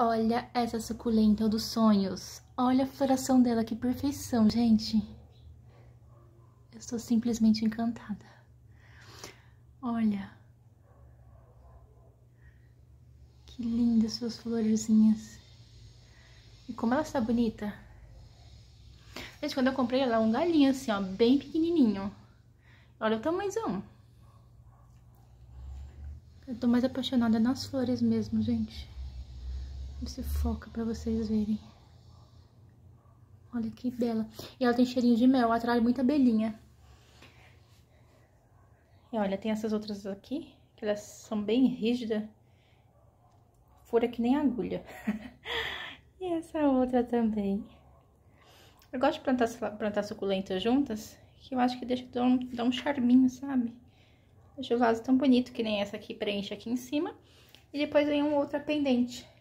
Olha essa suculenta dos sonhos. Olha a floração dela, que perfeição, gente. Eu estou simplesmente encantada. Olha. Que lindas suas florzinhas. E como ela está bonita. Gente, quando eu comprei ela, um galinho assim, ó, bem pequenininho. Olha o tamanhozão. Eu tô mais apaixonada nas flores mesmo, gente. Se foca pra vocês verem. Olha que bela. E ela tem cheirinho de mel, atrai muita abelhinha. E olha, tem essas outras aqui, que elas são bem rígidas. Fura que nem agulha. E essa outra também. Eu gosto de plantar suculentas juntas, que eu acho que deixa dá um charminho, sabe? Deixa o vaso tão bonito, que nem essa aqui preenche aqui em cima. E depois vem uma outra pendente.